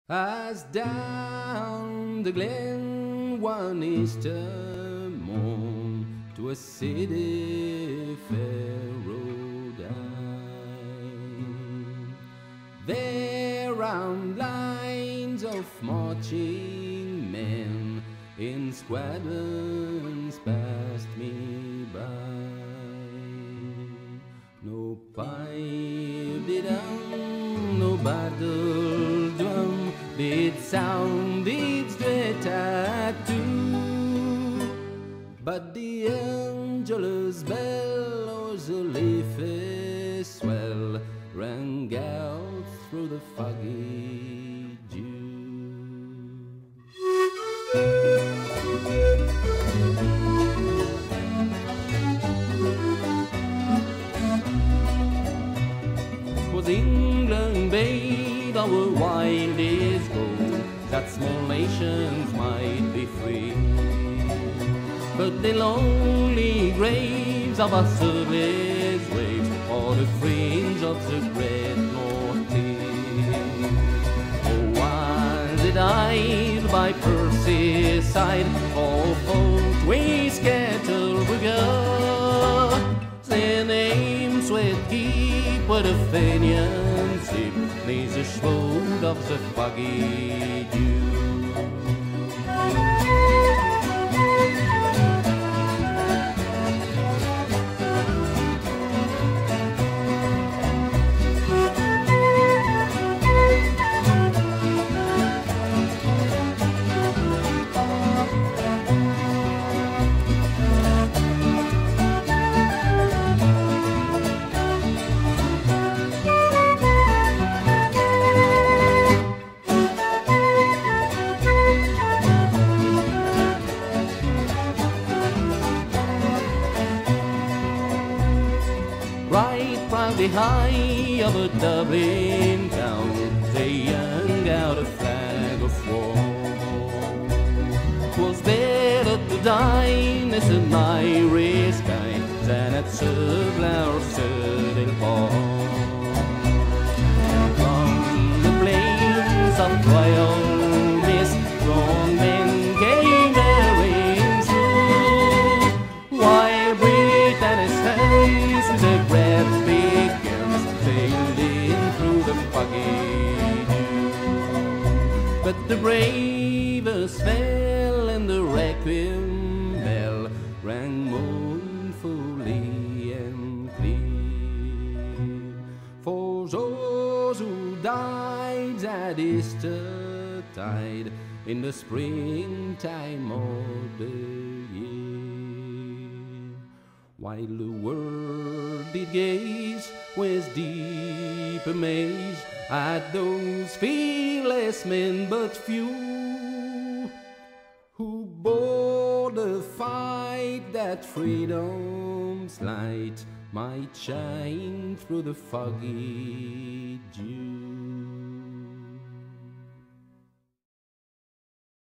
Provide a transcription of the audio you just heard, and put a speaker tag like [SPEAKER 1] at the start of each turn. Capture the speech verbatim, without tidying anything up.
[SPEAKER 1] As down the glen one Easter morn to a city fair rode I. There round lines of marching men in squadrons passed me by. No pipe did on, no battle drum did sound its dread tattoo, but the Angelus bell or the leafy swell rang out through the foggy dew. Was England bade our wildest goal, that small nations might be free, but the lonely graves of our service waves are the fringe of the great North Sea. Oh, while they died by Percy's side, all folk we scattered together, their names with keep with a Fenian sleep, neath the shroud of the Foggy Dew. Right proudly high over Dublin town, they hung out a flag of war. 'Twas better to die in an Irish sky than at Surglar Citadel Ball. From the flames of royal mist, strong men came bearing through, while Britanny's hands with their great big guns sailed in through the foggy dew. But the bravest fell, and the requiem bell rang mournfully and clear for those who died at Eastertide in the springtime of the year, while the world did gaze with deep amaze at those fearless men but few, who bore the fight that freedom's light might shine through the foggy dew.